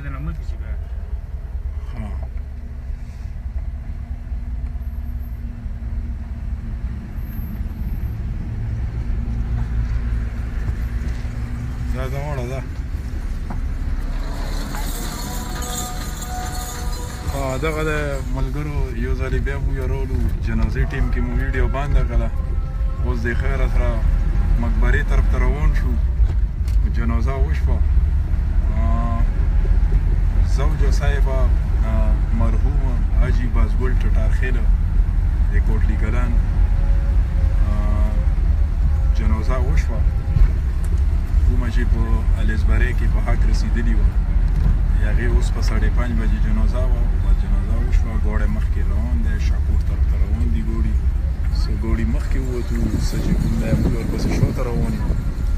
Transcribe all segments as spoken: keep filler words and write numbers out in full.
نه مخکې چې بیا دا دا وړه ده دغه د ملګرو یو ځلې بیا مو یارولو جنازې ټیم کې مو ویډیو بانده کړه اوس د خیره سره مقبرې طرف ته روان شو جنازه وشوه زوجه صاحبه مرحومه حاجي بازګل ټټارخیله د کوټلی کلان جنازه وشوه کومه چې په الیزبرې کې په حق رسېدلې وه هغې اوس په ساړې پنځ بجې جنازه وه جنازه وشوه ګاډی مخکې روان دی شاکور طرف ته روان دي ګوډي څه ګوډي مخکې ووتو څه چې کوم دی موږ ورپسې شاته روان یو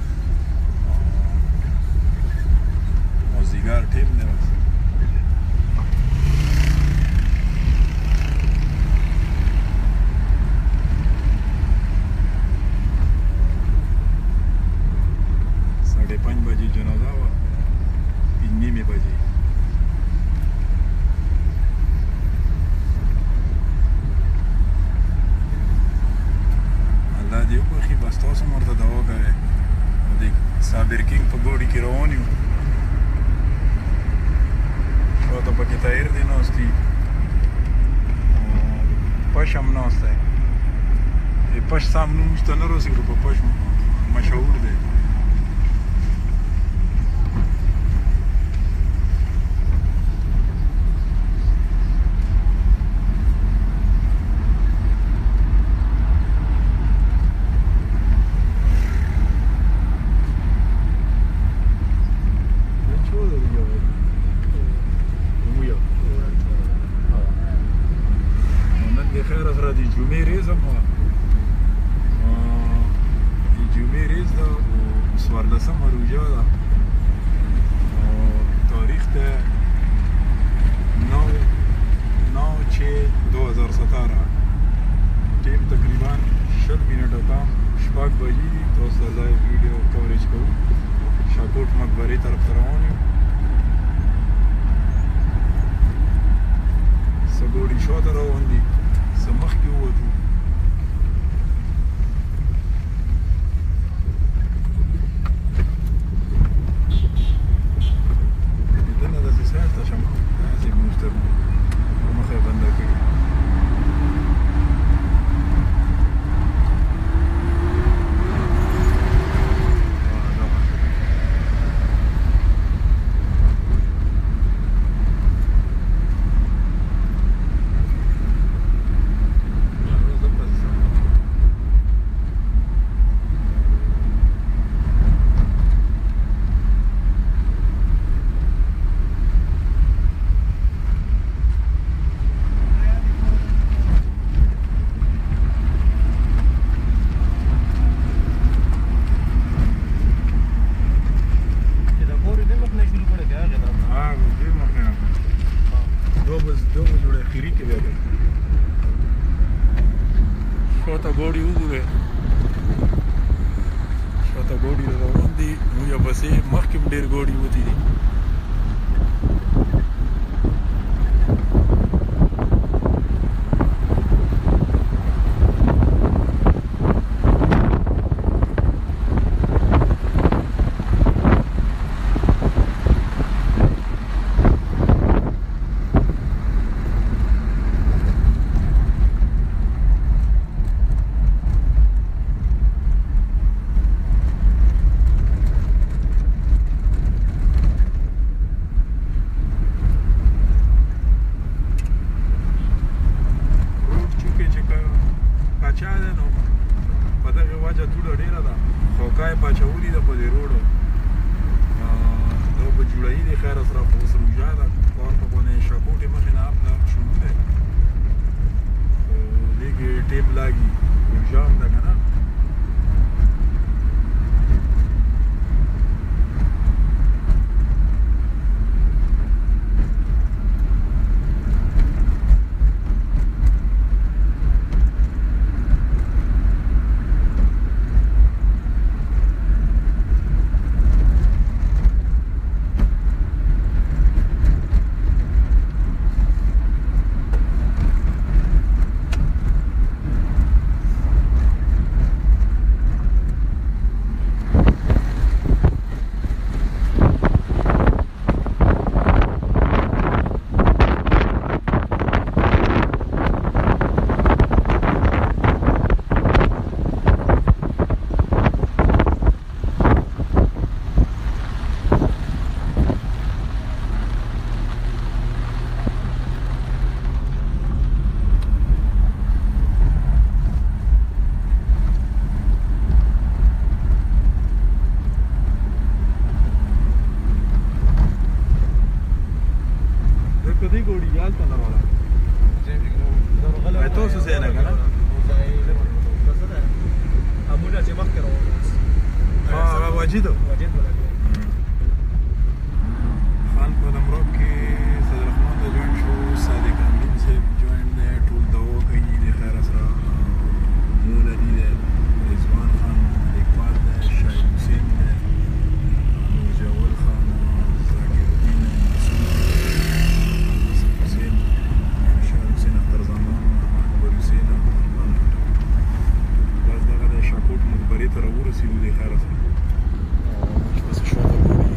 مازدیګر ټیم دی ساړې پنځ بجې جنازه وه پنځه نیمې بجې الله دې وبخي بس تاسو هم ورته دعا کوئ د صابر کینګ په ګوډي کې روان یو شاته پکې طاهر دی ناست دي پش هم ناست دی پش سام نوم شته نه رسېږو په پش مشهور دی هلته دروازه اې تاسو ځای نه که نه امونه چې مخکې راوړل هغه واجد و واجد ولګوي خان په نمرو کې صدررحمان ته جوین شو صادق امین صاحب جوین دی ټول دعا کوي د خیر سره مول علي دی رضوان خان لیکوال دی شاهد حسین دی نورجول خان ذاکر الدین حسین شاه حسین اختر زمان اکبر حسین ارمان بس دغه د شاکوټ مقبرې ته راورسېدو د خیر سره چې داسې شاته ګوري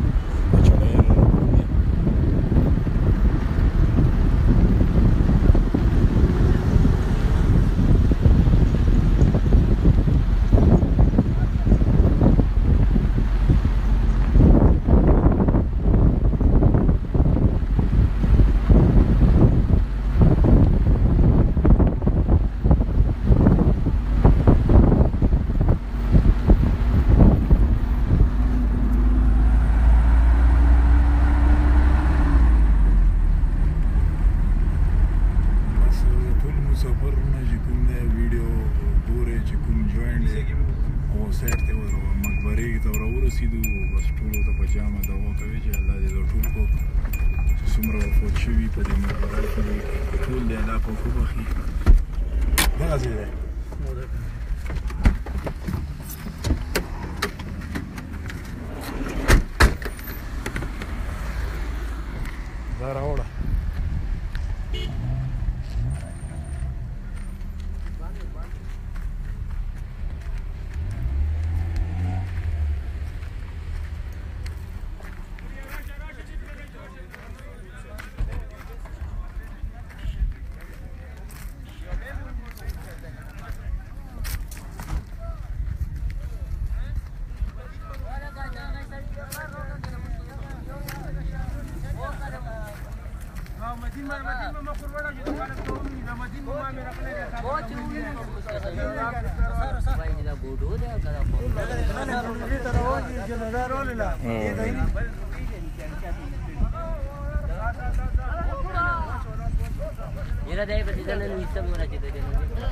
Mira de ahí, pero si salen mis samurai que te tienen.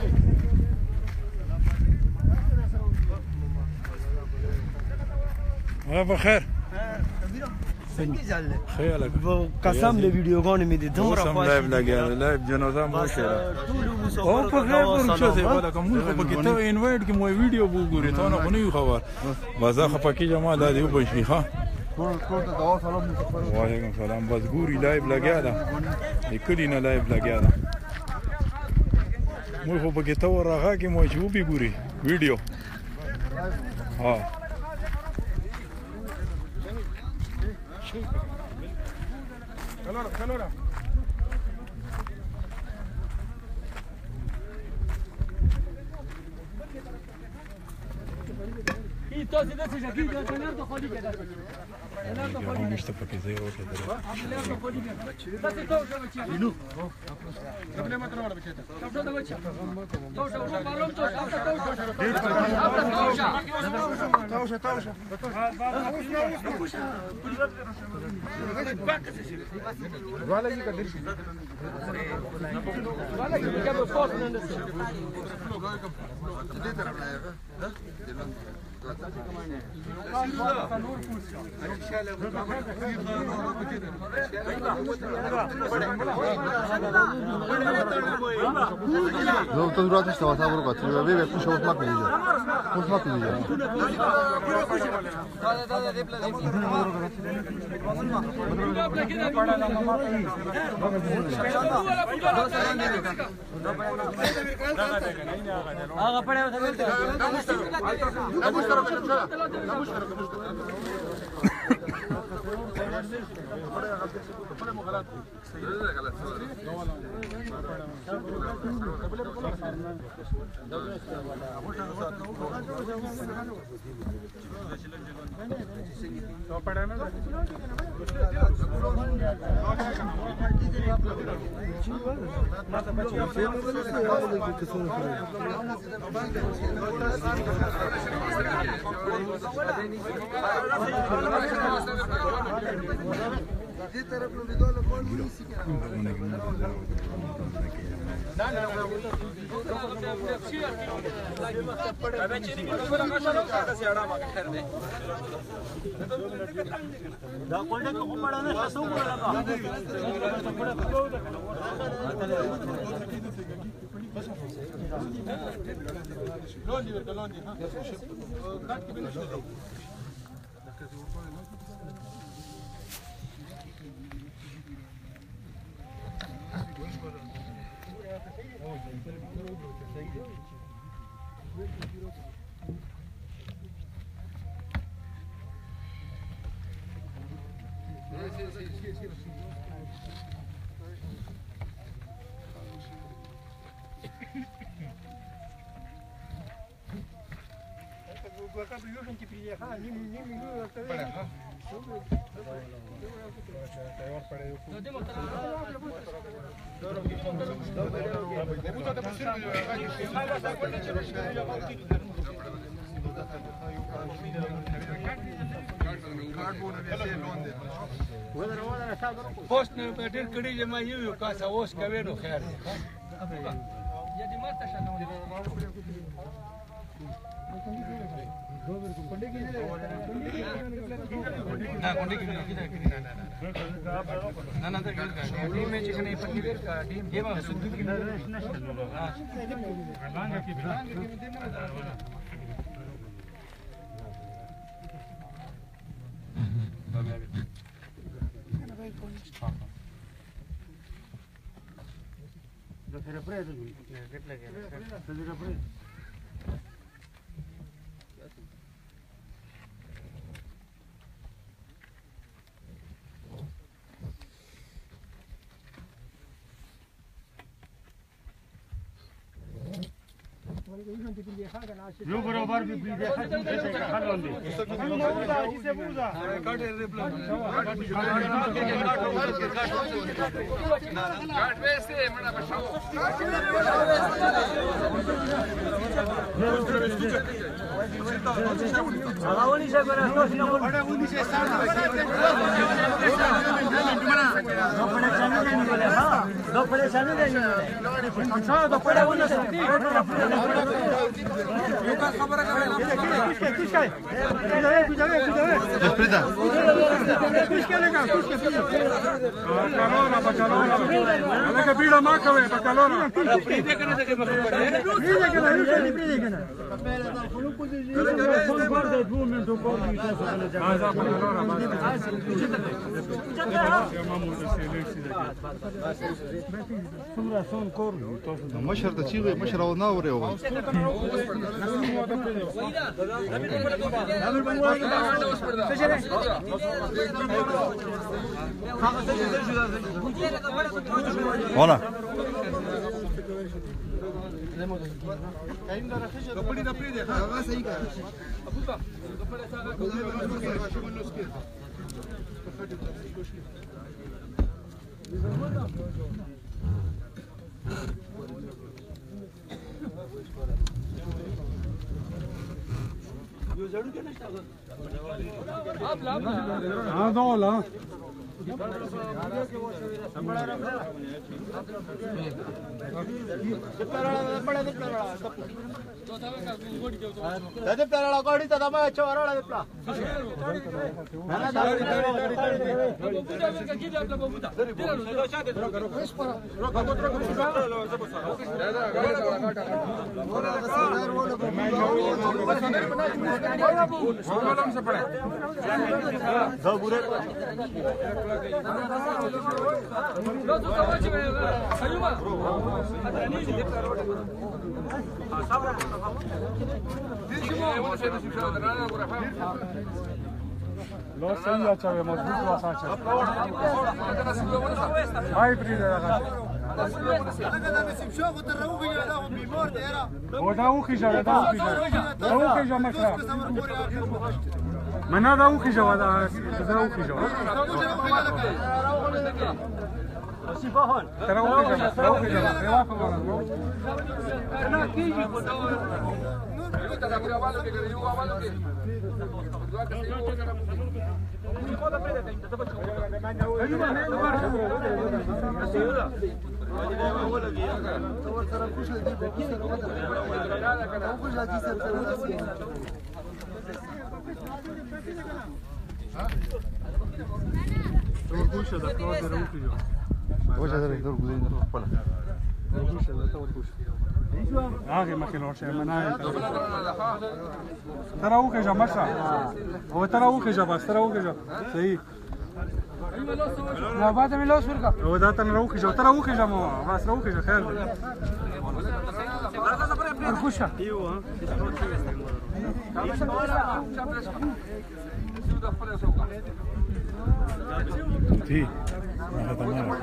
مرحبا بخیر څنګه چل خیر لګ قسم له ویډیوګانو مې د دومره خوښ لایو لګیا لایو جنازه مو شره او په خیر پر څه دی ولا کوم خو په کته انوایټ کې مو ویډیو وګوري ته نه غونې خبر بازار خپکی جما د دې په شي ها ټول ټول ته دوا سلام مصطفی وعلیکم السلام بس ګوري لایو لګیا دا لیکلی نه لایو لګیا دا مو خو په کته ورغه کې مو چې وبي ګوري ویډیو ها Calora, calora. Y todo si no se aquí, yo tener dos joliques. هم نشته پکې ځای ورته درې تاسو ته څه بچی نو قبل ما تروح بچی تاسو ته بچی تاسو ته معلوم ته تاسو ته تاوشه تاوشه ولا يجي قدر شيء ولا يجي قبل فوق من لو تدرات مش تبغى تعبر قط يبقى بيبقى كل شيء ما كنيجا كل ما كنيجا هغه پړیو ته لا مشترك لا مشترك دې طرف نو لیدل اوس نه ډېر کړي چې ما یو یو کاسه اوس کوي نو خیر دی یدي ماته شنو ना कोंडे की नहीं किधर किधर ना ना ना तो टीम में चिकन है पनीर का टीम ये बात सुध की ना हां लांगा की तो फिर अपने तो कितना के तो फिर अपने जो बराबर भी पी देखा जैसे खा लोंगे बुझा जिसे बुझा काटे रिप्लाई काट वैसे मना बचाओ आगावनी से बना बड़ा उन्हीं से साथ दो परेशानी नहीं बोले हां दो परेशानी नहीं बोले अच्छा दो पड़े उन्हीं से यो का खबर करे किसके किसके बुझावे बुझावे बुझावे Desprida. किसके लेगा किसके बacalona bacalona ala que pida maca ve bacalona pride que no se que pride que no se pride que no son guarda il momento un po' di tempo che già ah bacalona Sonra son korku. مشر د چیغې مشر او نه اوري وای Ona. कपड़ी कपड़ी देखा हवा सही कर अबूबा कपड़े सारा आप लाभ हां दो ला Dede pelala gadi ta dama acha warala depla. Nana dari dari dari dari. Babuda ka kida apla babuda. Lo sei a chavez mozbut lo sacha. Hai pride da. O da ukhija da ukhija. Da ukhija makra. Mana da ukhija da da ukhija. Asi bahon. Tera ukhija, da ukhija. Eva khamara. Ana kiji ko da Yo te la voy a valer que yo a valer que. وجه هذا يقدر يقول لنا ولا هاغي ما كيلوش انا ترى هو كجا مشى هو ترى هو كجا بس ترى هو كجا صحيح لا بعد من لوس فرقه هو ده ترى هو كجا ترى هو كجا ما بس هو كجا خير الخشة ايوه تي هذا ما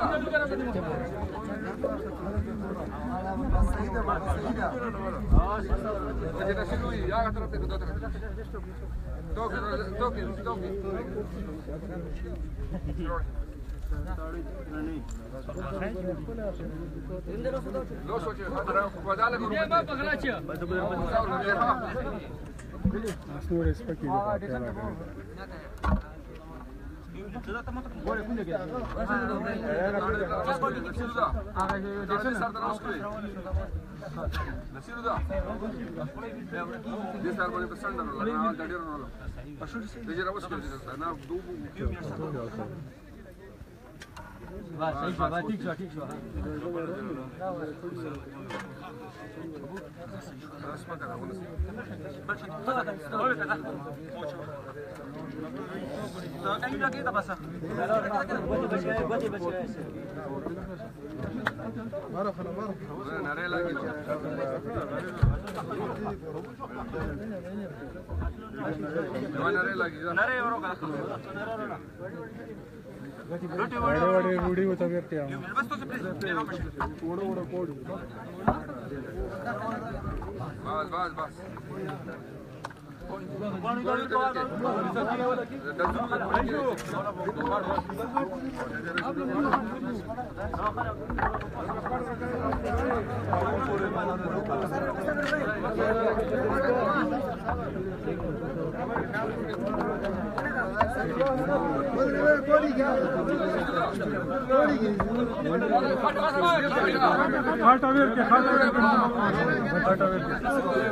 रूढ़ी होता करते हैं बस बस बस खाटा वेर के खाटा वेर के खाटा वेर के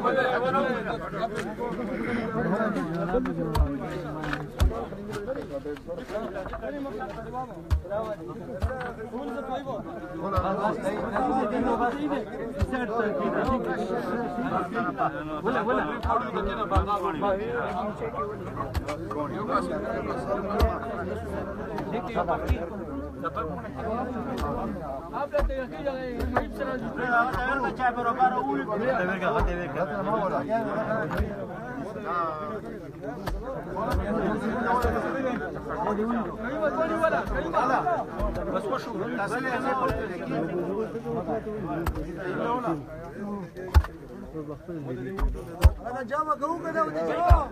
انا جامع قوم كده ودي جامع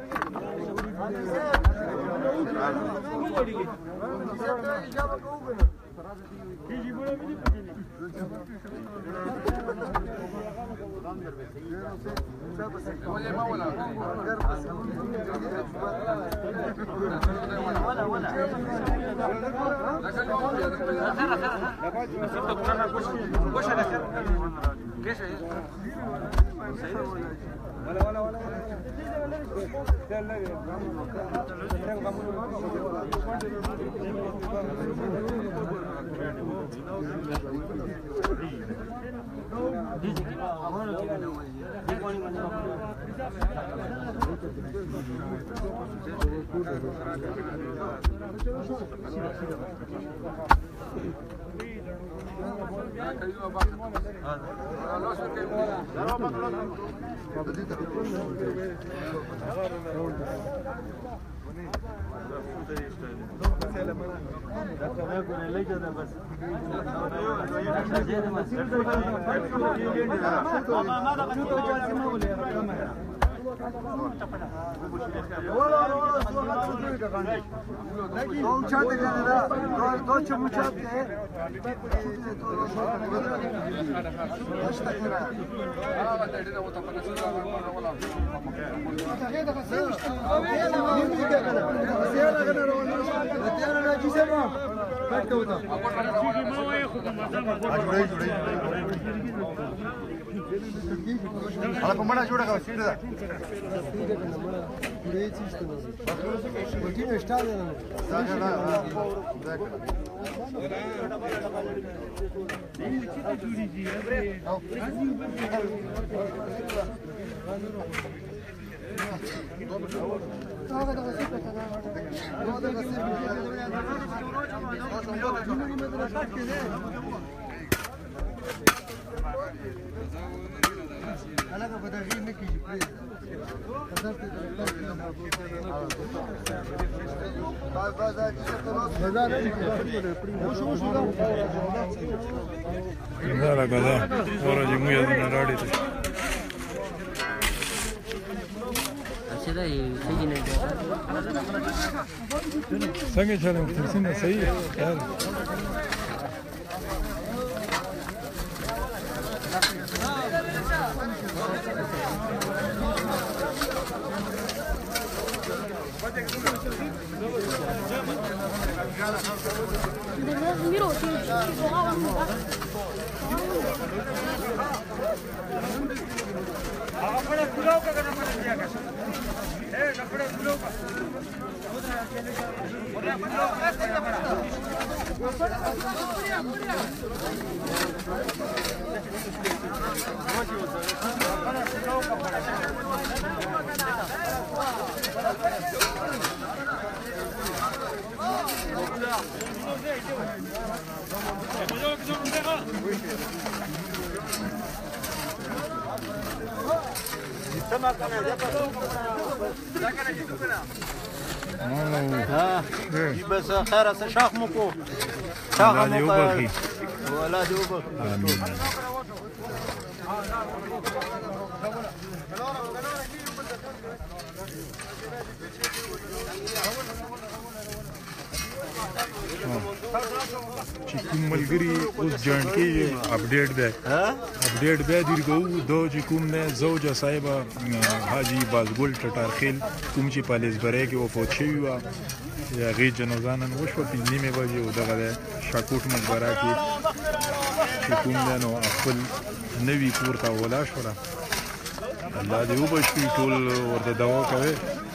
جامع قوم كده يجي بولا بيجي ولا ولا ولا ولا ولا ولا ولا دو مچات کنه دا دو چه مچات که على كمانا جوړه کا سیټ ده دې چیز ته ورته نشته دا کنه علاقه په دغه نه کیږي پلیز باز باز بازار دا راګدا ورته مو یاد نه راړی ته اچھا دا یې صحیح نه دی څنګه چلم څنګه صحیح یار ها بس خير شاخ مكو شاخ مكو ولا دي وبخ امين چې کوم ملګری اوس جوائن کیږي اپډیټ ده اپډیټ به دی کو دو چې کوم نه زوجه صاحب حاجی بازګل ټټارخیل کوم چې پالیزبره کې وفات شوی و یا غي جنازانن وشو په نیمه بجې او دغه شاکوټ مقبره کې چې کوم نه نو خپل نوی کور ته ولا شو الله دې وبښي ټول ورته دوا کوي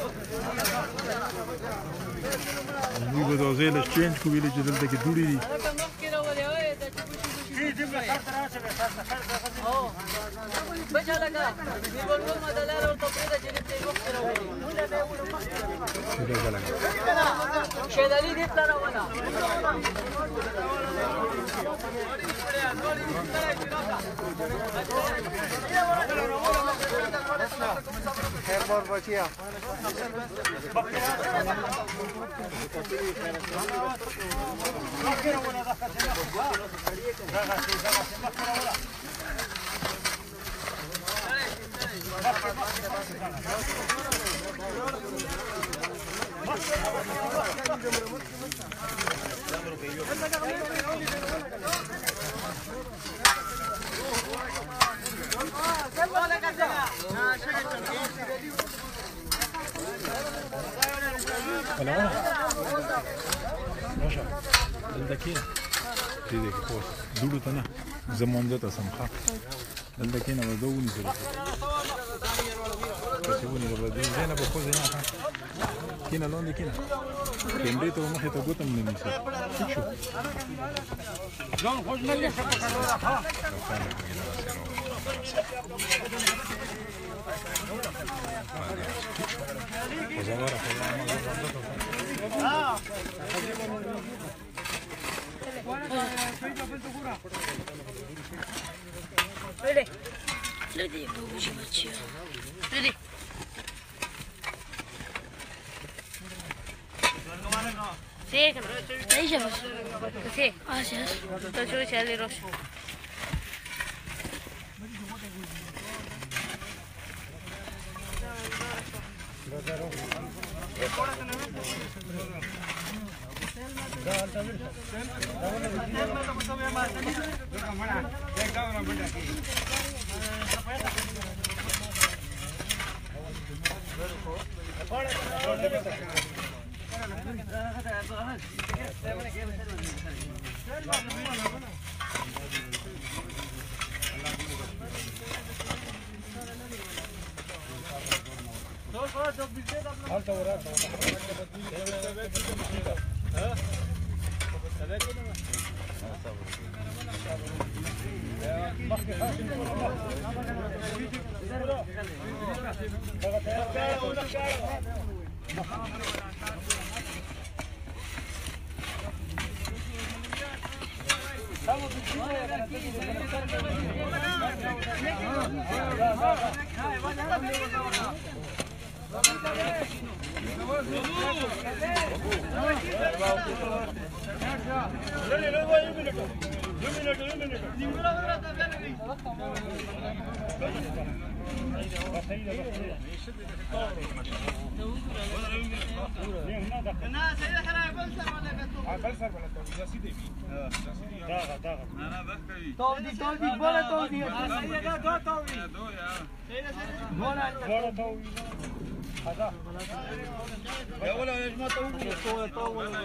موږ به دا ځای له چینج کو ویلې چې دلته کې دوړي دي خیر بار بچیا Hola. Masha. دلته کې دې دې کو دوړو ته نه زمونږ ته سمخه دلته کې نه ودونی سره چې ونی له دې نه به خو نه ښه کینه لوند کینه کندې ته مخه ته ګوتم نه نیسه شو ځان خوش نه لې څه پکړه ها Vedi, vedi, buci macchia. Vedi. Sì, stai già. Sì, ah sì. Sto giù c'è le rosse. تودي تودي ولا تودي هذا يا ولا يا جماعه تو تو ولا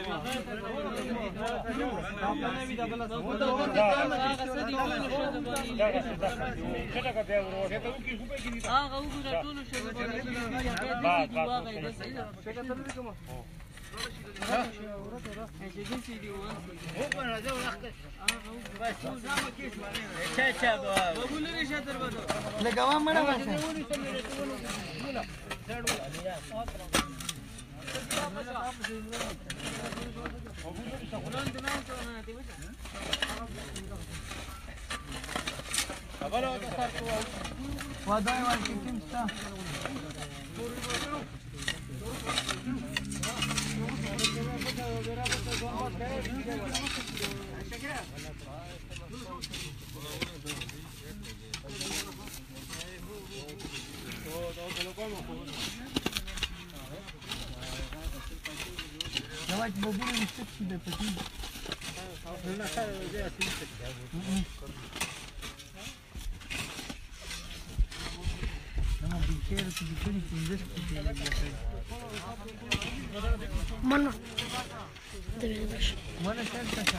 Давайте бобули листок себе потім. Мана. Дивись. Мана серце.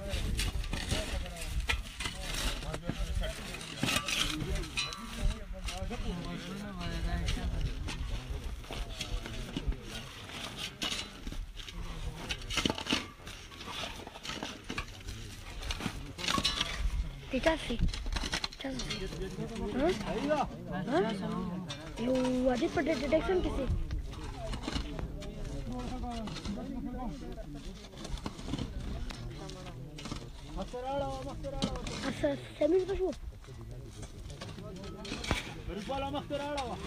Titafi. हाँ? हाँ? यो आदित पटेल डिटेक्शन किसी? अच्छा सेमिस बशू? रुपयाला मस्तर आळावा.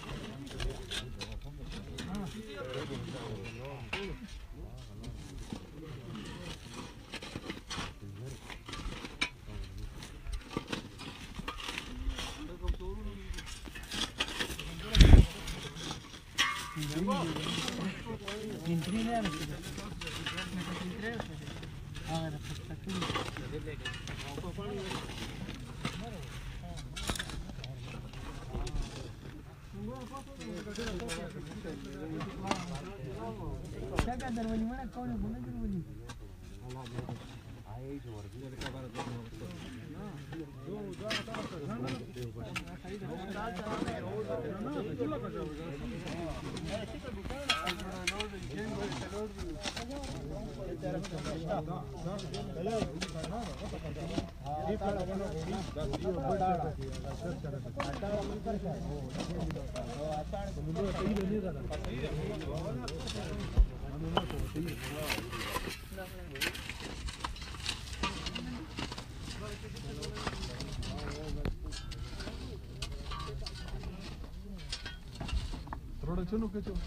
थोड़ा चलो के चलो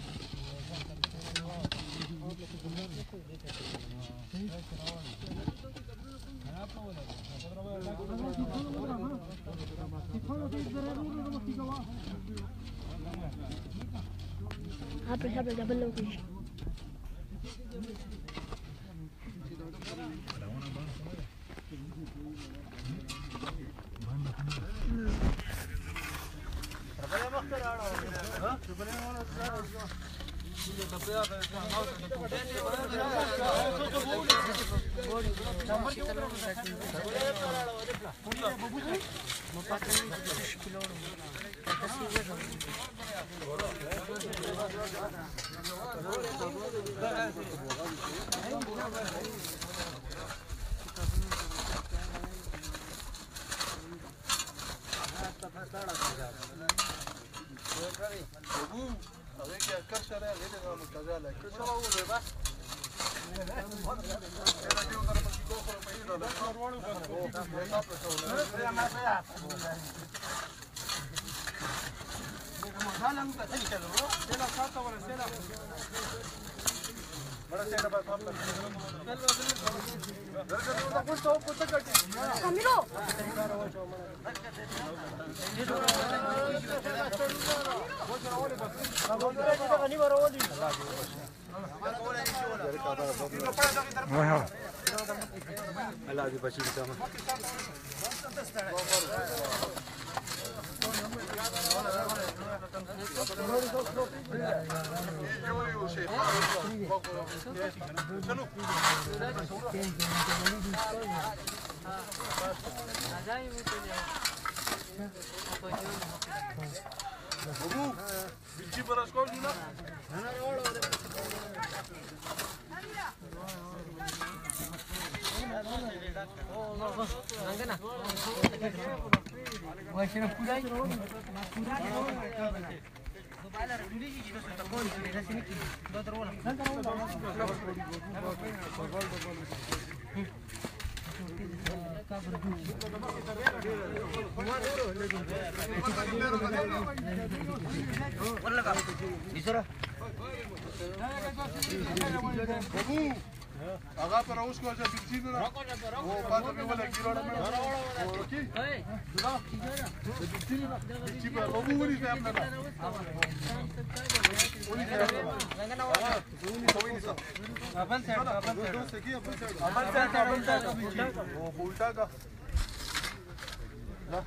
Thank you. Abre, abre, double location. Camilo. Allah di baci kita mah. Bici beras kau ni nak? Agak terus kau jadi bici tu lah. Oh, pada bila lagi orang mana? Oh, okey. Sudah. Bici ni lah. Bici ber. Babu ni saya ambil lah. Ini saya ambil. Ini kau ini sah. Abang saya, abang saya. Abang saya, abang saya, abang saya bici. Oh, ulta ka. Lah.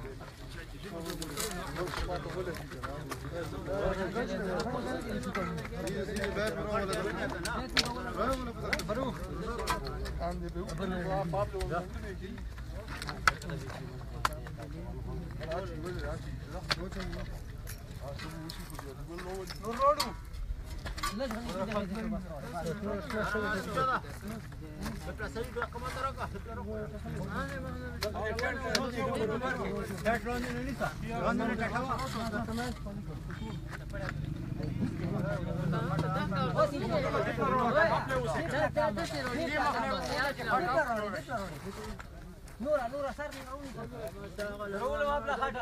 Nura, Nura, sarni kauni. Nura mapla khata.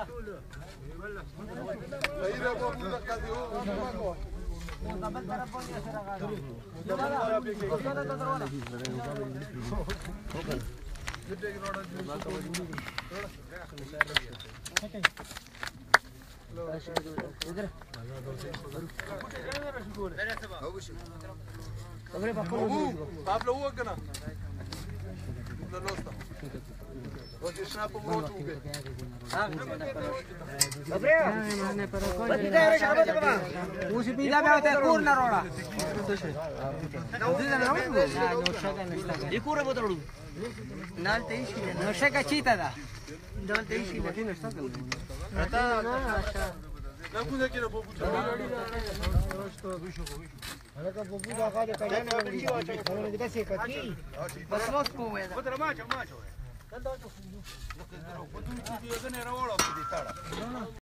Ira babu dah kadi oh, babu. Tabal taraf pun dia serang. Tabal taraf ini. Kita tak terwana. Okey. Gede roda ni. Okay. इधर आप लोग वो करना लोस्ता वो जिसना पर वो चुके हां अबे बच्चे तेरे शाबत बना उसी पीला में होता है कूर ना रोड़ा ये कूर है बोतल नाल तेईस नशे का चीता था नाल तेईस की लेकिन नशा कर आता ना कुछ किया वो पूछा अरे का बबू का का करे ना हमने कितना से कटी बस मत को है बोतल माचा माचा है वो तुम चीज़ ये तो नहीं रहा वाला भी दिखाड़ा